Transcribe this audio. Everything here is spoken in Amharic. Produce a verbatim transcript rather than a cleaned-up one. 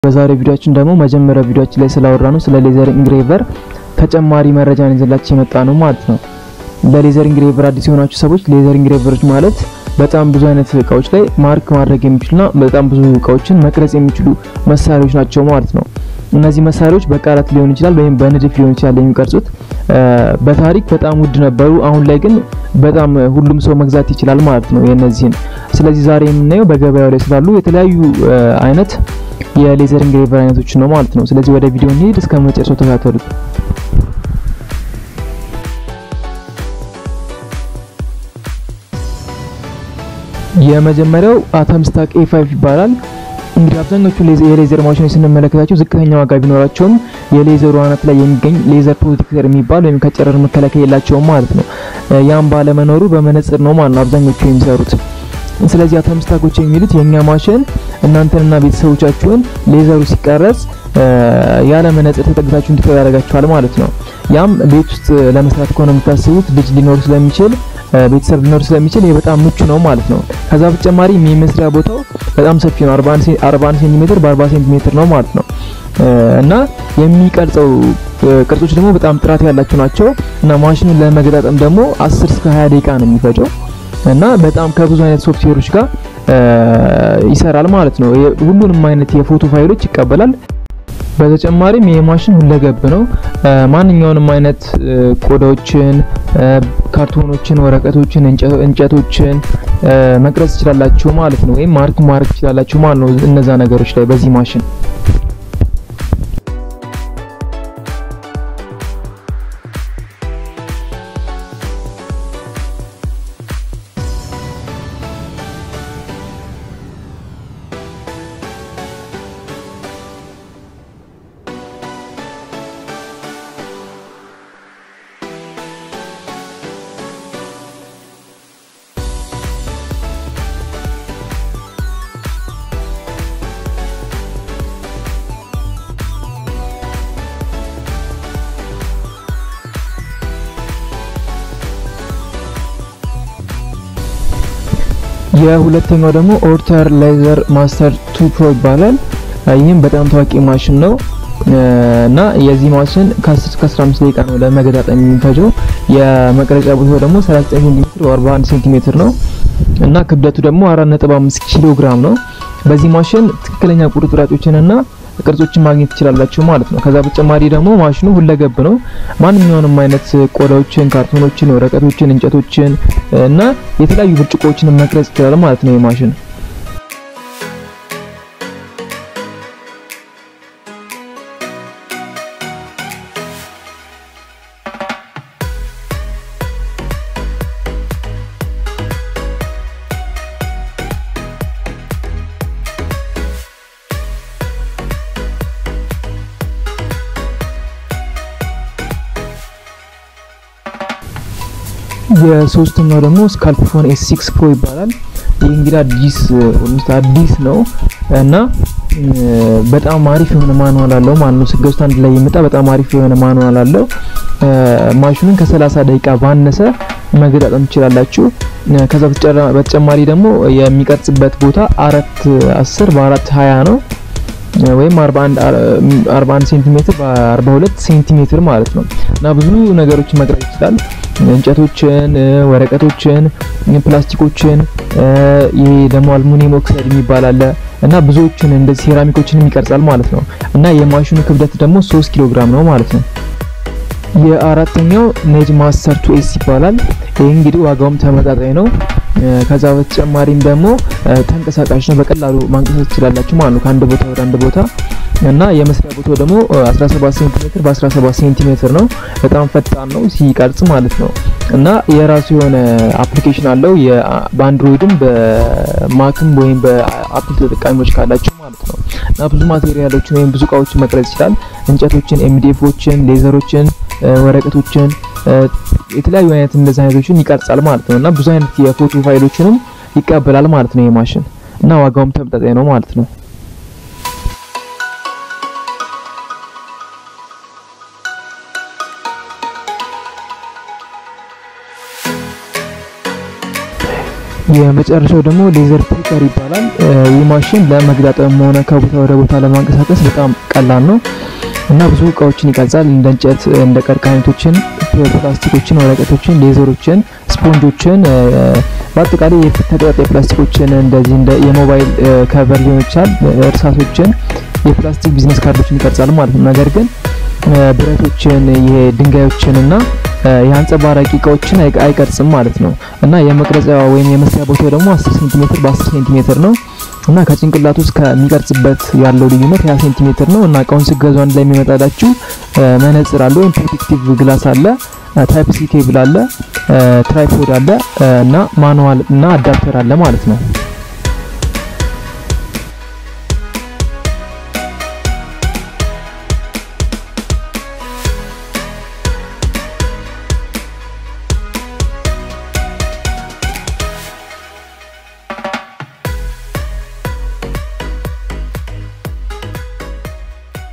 በዛሬ ቪዲዮአችን ደግሞ መጀመሪያ ቪዲዮአችን ላይ ስላወራ ነው ስለ ሌዘር ኢንግሬቨር ተጨማሪ መረጃን ይዘላችሁ የመጣ ነው ማለት ነው። ለሌዘር ኢንግሬቨር አዲስ የሆናችሁ ሰዎች ሌዘር ኢንግሬቨሮች ማለት በጣም ብዙ አይነት እቃዎች ላይ ማርክ ማድረግ የሚችሉና በጣም ብዙ እቃዎችን መቅረጽ የሚችሉ መሳሪያዎች ናቸው ማለት ነው። እነዚህ መሳሪያዎች በቃላት ሊሆን ይችላል ወይም በንድፍ ሊሆን ይችላል የሚቀርጹት በታሪክ በጣም ውድ ነበሩ። አሁን ላይ ግን በጣም ሁሉም ሰው መግዛት ይችላል ማለት ነው የነዚህን። ስለዚህ ዛሬ የምናየው በገበያው ላይ ስላሉ የተለያዩ አይነት የሌዘር ኢንግሬቨር አይነቶች ነው ማለት ነው። ስለዚህ ወደ ቪዲዮ እንሂድ፣ እስከ መጨረሻው ተከታተሉት። የመጀመሪያው አተም ስታክ ኤ ፋይቭ ይባላል። እንግዲህ አብዛኞቹ የሌዘር ማሽኖች ስንመለከታቸው ዝቅተኛ ዋጋ ቢኖራቸውም የሌዘሩ አናት ላይ የሚገኝ ሌዘር ፕሮቴክተር የሚባል ወይም ከጨረር መከላከያ የላቸውም ማለት ነው። ያም ባለመኖሩ በመነጽር ነው ማለት ነው አብዛኞቹ የሚሰሩት። ስለዚህ አተም ስታኮች የሚሉት የኛ ማሽን እናንተንና ቤተሰቦቻችሁን ሌዘሩ ሲቀረጽ ያለ መነጽር ተጠግታችሁ እንድትሰሩ ያደርጋችኋል ማለት ነው። ያም ቤት ውስጥ ለመስራት ከሆነ የምታስቡት ልጅ ሊኖር ስለሚችል ቤተሰብ ሊኖር ስለሚችል ይሄ በጣም ምቹ ነው ማለት ነው። ከዛ በተጨማሪ የመስሪያ ቦታው በጣም ሰፊ ነው፣ አርባ ሴንቲሜትር በአርባ ሴንቲሜትር ነው ማለት ነው። እና የሚቀርጸው ቅርጾች ደግሞ በጣም ጥራት ያላቸው ናቸው እና ማሽኑን ለመገጣጠም ደግሞ አስር እስከ ሃያ ደቂቃ ነው የሚፈጀው እና በጣም ከብዙ አይነት ሶፍትዌሮች ጋር ይሰራል ማለት ነው። ሁሉንም አይነት የፎቶ ፋይሎች ይቀበላል። በተጨማሪም ይሄ ማሽን ሁለገብ ነው። ማንኛውንም አይነት ቆዳዎችን፣ ካርቶኖችን፣ ወረቀቶችን፣ እንጨቶችን መቅረጽ ይችላልላችሁ ማለት ነው። ወይም ማርክ ማድረግ ይችላልላችሁ ማለት ነው እነዛ ነገሮች ላይ በዚህ ማሽን። የሁለተኛው ደግሞ ኦርተር ሌዘር ማስተር ቱ ፕሮ ይባላል። ይህም በጣም ታዋቂ ማሽን ነው እና የዚህ ማሽን ከ10 እስከ አስራ አምስት ደቂቃ ነው ለመገጣጠም የሚፈጀው። የመቅረጫ ቦታው ደግሞ ሰላሳ ዘጠኝ ሴንቲሜትር በአርባ አንድ ሴንቲሜትር ነው እና ክብደቱ ደግሞ አራት ነጥብ አምስት ኪሎ ግራም ነው። በዚህ ማሽን ትክክለኛ ቁርጥራጮችንና ቅርጾችን ማግኘት ይችላልላችሁ ማለት ነው። ከዛ በተጨማሪ ደግሞ ማሽኑ ሁለገብ ነው። ማንኛውንም አይነት ቆዳዎችን፣ ካርቶኖችን፣ ወረቀቶችን፣ እንጨቶችን እና የተለያዩ ብርጭቆዎችን መቅረጽ ይችላል ማለት ነው ይሄ ማሽን። የሶስተኛው ደግሞ ስካልፕፎን ኤስ ሲክስ ፕሮ ይባላል። ይህ እንግዲህ አዲስ ኦልሞስት አዲስ ነው እና በጣም አሪፍ የሆነ ማኑዋል አለው ማለት ነው። ስገዙት አንድ ላይ ይመጣ በጣም አሪፍ የሆነ ማኑዋል አለው። ማሽኑን ከሰላሳ ደቂቃ ባነሰ መገጣጠም ትችላላችሁ። ከዛ በተጨማሪ ደግሞ የሚቀርጽበት ቦታ አራት አስር በአራት ሃያ ነው ወይም አርባ አንድ ሴንቲሜትር በአርባ ሁለት ሴንቲሜትር ማለት ነው እና ብዙ ነገሮችን መቅረጽ ይችላል። እንጨቶችን፣ ወረቀቶችን፣ ፕላስቲኮችን፣ ይሄ ደግሞ አልሙኒየም ኦክሳይድ የሚባል አለ እና ብዙዎችን እንደዚህ ሴራሚኮችንም ይቀርጻል ማለት ነው እና የማሽኑ ክብደት ደግሞ ሶስት ኪሎ ግራም ነው ማለት ነው። የአራተኛው ኔጅ ማስተር ቱ ኤስ ይባላል። ይሄ እንግዲህ ዋጋውም ተመጣጣኝ ነው። ከዛ በተጨማሪም ደግሞ ተንቀሳቃሽ ነው፣ በቀላሉ ማንቀሳቀስ ይችላልላችሁ ማለት ነው ከአንድ ቦታ ወደ አንድ ቦታ እና የመስሪያ ቦታው ደግሞ አስራ ሰባት ሴንቲሜትር በአስራ ሰባት ሴንቲሜትር ነው። በጣም ፈጣን ነው ሲቀርጽ ማለት ነው እና የራሱ የሆነ አፕሊኬሽን አለው በአንድሮይድም በማክም ወይም በአፕል ተጠቃሚዎች ካላችሁ ማለት ነው እና ብዙ ማቴሪያሎችን ወይም ብዙ እቃዎችን መቅረጽ ይችላል። እንጨቶችን፣ ኤምዲኤፎችን፣ ሌዘሮችን፣ ወረቀቶችን፣ የተለያዩ አይነት እንደዚህ አይነቶችን ይቀርጻል ማለት ነው እና ብዙ አይነት የፎቶ ፋይሎችንም ይቀበላል ማለት ነው ይሄ ማሽን እና ዋጋውም ተመጣጣኝ ነው ማለት ነው። የመጨረሻው ደግሞ ሌዘር ፒከር ይባላል። ይህ ማሽን ለመግጣጠም ሆነ ከቦታ ወደ ቦታ ለማንቀሳቀስ በጣም ቀላል ነው እና ብዙ እቃዎችን ይቀርጻል። እንደ እንጨት፣ እንደ ቀርከሃ አይነቶችን፣ ፕላስቲኮችን፣ ወረቀቶችን፣ ሌዘሮችን፣ ስፖንጆችን በአጠቃላይ የተቀጣጣይ ፕላስቲኮችን እንደዚህ እንደ የሞባይል ከቨር ሊሆን ይችላል፣ እርሳሶችን፣ የፕላስቲክ ቢዝነስ ካርዶችን ይቀርጻል ማለት ነው። ነገር ግን ብረቶችን የድንጋዮችንና የአንጸባራቂ እቃዎችን አይቀርጽም ማለት ነው እና የመቅረጫ ወይም የመስሪያ ቦታው ደግሞ አስር ሴንቲሜትር በአስር ሴንቲሜትር ነው እና ከጭንቅላቱ እስከ የሚቀርጽበት ያለው ልዩነት ሃያ ሴንቲሜትር ነው እና እቃውን ሲገዙ አንድ ላይ የሚመጣላችሁ መነጽር አለ ወይም ፕሮቴክቲቭ ግላስ አለ፣ ታይፕ ሲ ኬብል አለ፣ ትራይፖድ አለ እና ማኑዋል እና አዳፕተር አለ ማለት ነው።